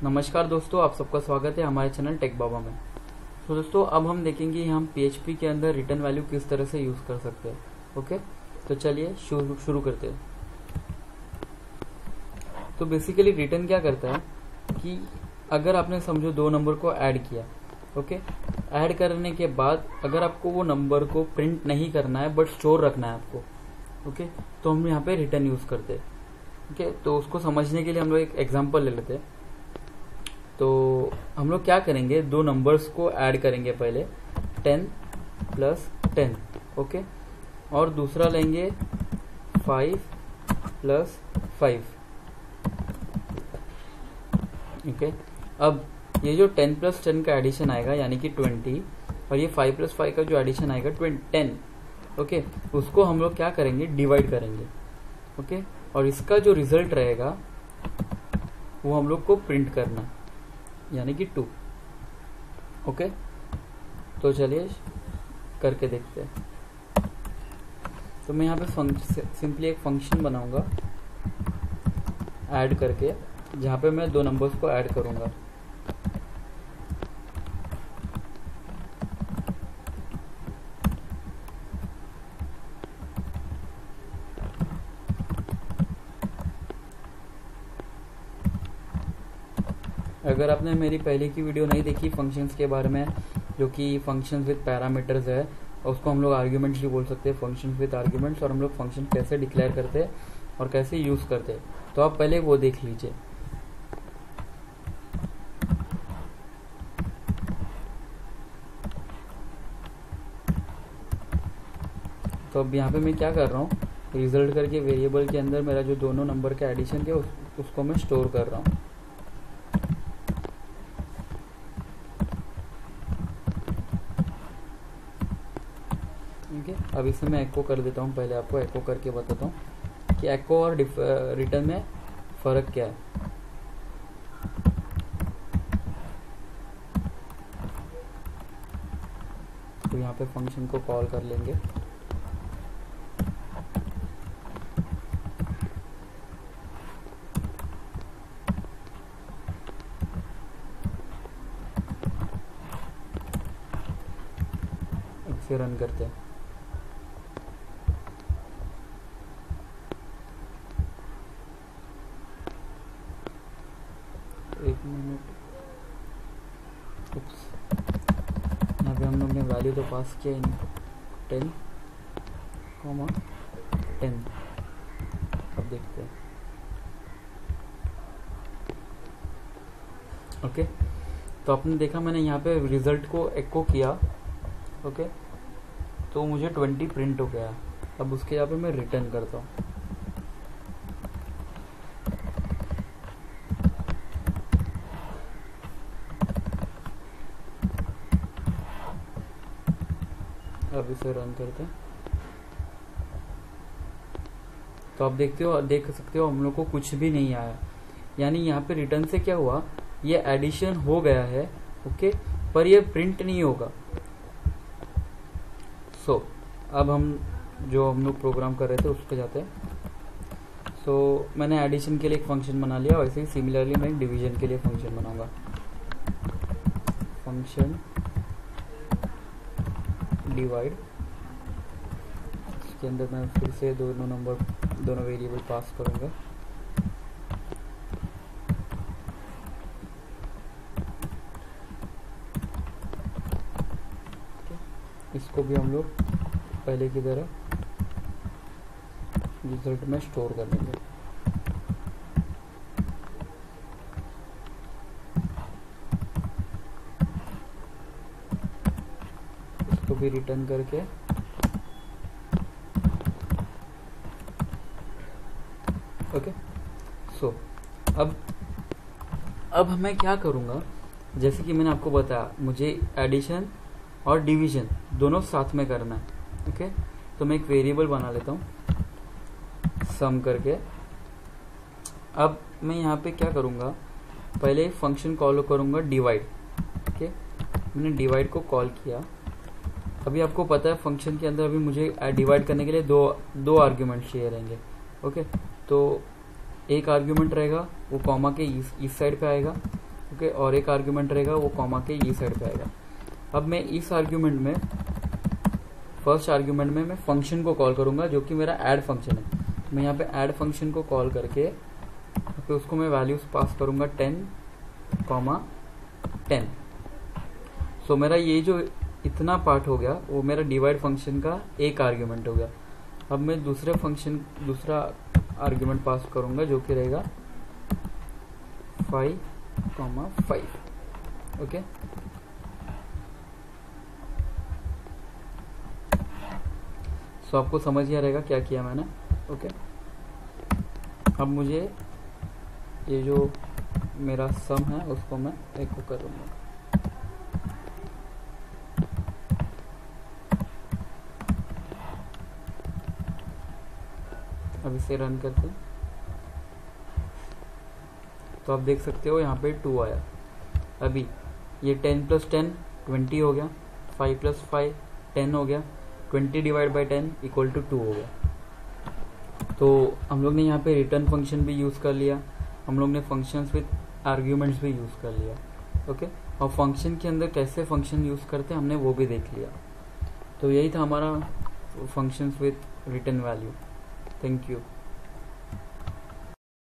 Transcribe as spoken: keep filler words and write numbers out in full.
नमस्कार दोस्तों, आप सबका स्वागत है हमारे चैनल टेक बाबा में। तो दोस्तों अब हम देखेंगे हम पीएचपी के अंदर रिटर्न वैल्यू किस तरह से यूज़ कर सकते हैं। ओके, तो चलिए शुरू शुरू करते हैं। तो बेसिकली रिटर्न क्या करता है कि अगर आपने समझो दो नंबर को ऐड किया, ओके, ऐड करने के बाद अगर आपको वो नंबर को प्रिंट नहीं करना है बट स्टोर रखना है आपको, ओके, तो हम यहाँ पे रिटर्न यूज़ करते हैं। ओके, तो उसको समझने के लिए हम लोग एक एग्जांपल ले लेते हैं। तो हम लोग क्या करेंगे, दो नंबर्स को ऐड करेंगे, पहले टेन प्लस टेन, ओके, और दूसरा लेंगे फाइव प्लस फाइव। ओके, अब ये जो टेन प्लस टेन का एडिशन आएगा यानी कि ट्वेंटी, और ये फाइव प्लस फाइव का जो एडिशन आएगा टेन, ओके, उसको हम लोग क्या करेंगे, डिवाइड करेंगे। ओके, और इसका जो रिजल्ट रहेगा वो हम लोग को प्रिंट करना यानी कि टू। ओके, तो चलिए करके देखते हैं। तो मैं यहाँ पे सिंपली एक फंक्शन बनाऊंगा ऐड करके, जहाँ पे मैं दो नंबर्स को ऐड करूंगा। अगर आपने मेरी पहले की वीडियो नहीं देखी फंक्शंस के बारे में, जो कि फंक्शंस विद पैरामीटर्स है, उसको हम लोग आर्ग्यूमेंट्स भी बोल सकते हैं, फंक्शंस विद आर्ग्यूमेंट्स, और हम लोग फंक्शन कैसे डिक्लेयर करते हैं और कैसे यूज करते हैं, तो आप पहले वो देख लीजिए। तो अब यहाँ पे मैं क्या कर रहा हूँ, रिजल्ट करके वेरिएबल के अंदर मेरा जो दोनों नंबर का एडिशन है उस, उसको मैं स्टोर कर रहा हूँ। ठीक है, अब इसे मैं एको कर देता हूँ। पहले आपको एको करके बताता हूँ कि एको और रिटर्न में फ़र्क क्या है। तो यहाँ पे फंक्शन को कॉल कर लेंगे। इसे रन करते हैं। एक मिनट, यहाँ पे हम लोग ने वैल्यू तो पास किया ही नहीं, टेन कॉमा टेन। अब देखते हैं। ओके, तो आपने देखा मैंने यहाँ पे रिजल्ट को एको किया, ओके, तो मुझे ट्वेंटी प्रिंट हो गया। अब उसके यहाँ पे मैं रिटर्न करता हूँ। अब इसे रन करते हैं। तो आप देखते हो, देख सकते हो हम लोग को कुछ भी नहीं आया, यानी यहाँ पे रिटर्न से क्या हुआ, ये एडिशन हो गया है, ओके, पर ये प्रिंट नहीं होगा। सो so, अब हम जो हम लोग प्रोग्राम कर रहे थे उस पर जाते हैं। सो so, मैंने एडिशन के लिए एक फंक्शन बना लिया, वैसे ही सिमिलरली मैं डिवीजन के लिए फंक्शन बनाऊंगा। फंक्शन डिवाइड, इसके अंदर मैं फिर से दोनों नंबर दोनों वेरिएबल पास करूंगा। इसको भी हम लोग पहले की तरह रिजल्ट में स्टोर कर लेंगे। इसको भी रिटर्न करके ओके। सो अब अब मैं क्या करूँगा, जैसे कि मैंने आपको बताया मुझे एडिशन और डिवीजन दोनों साथ में करना है। ओके, तो मैं एक वेरिएबल बना लेता हूँ सम करके। अब मैं यहाँ पे क्या करूँगा, पहले फंक्शन कॉल करूँगा डिवाइड। ओके, मैंने डिवाइड को कॉल किया। अभी आपको पता है फंक्शन के अंदर अभी मुझे डिवाइड करने के लिए दो दो आर्ग्यूमेंट चाहिए रहेंगे। ओके, तो एक आर्ग्यूमेंट रहेगा वो कॉमा के इस, इस साइड पे आएगा, ओके, और एक आर्ग्यूमेंट रहेगा वो कॉमा के ई साइड पे आएगा। अब मैं इस आर्ग्यूमेंट में, फर्स्ट आर्ग्यूमेंट में मैं फंक्शन को कॉल करूंगा जो कि मेरा ऐड फंक्शन है। मैं यहाँ पे ऐड फंक्शन को कॉल करके फिर उसको मैं वैल्यूज पास करूंगा टेन कॉमा टेन। सो मेरा ये जो इतना पार्ट हो गया वो मेरा डिवाइड फंक्शन का एक आर्ग्यूमेंट हो गया। अब मैं दूसरे फंक्शन दूसरा आर्ग्यूमेंट पास करूंगा जो कि रहेगा five comma five. Okay, so आपको समझ ही आ रहेगा क्या किया मैंने। ओके, अब मुझे ये जो मेरा सम है उसको मैं एको करूंगा। अब इसे रन करते हैं तो आप देख सकते हो यहाँ पे टू आया। अभी ये टेन प्लस टेन ट्वेंटी हो गया, फाइव प्लस फाइव टेन हो गया, twenty divide by ten equal to two हो गया। तो हम लोग ने यहाँ पे रिटर्न फंक्शन भी यूज़ कर लिया, हम लोग ने फंक्शंस विद आर्ग्यूमेंट्स भी यूज़ कर लिया। ओके, और फंक्शन के अंदर कैसे फंक्शन यूज़ करते हैं हमने वो भी देख लिया। तो यही था हमारा functions with return value. Thank you.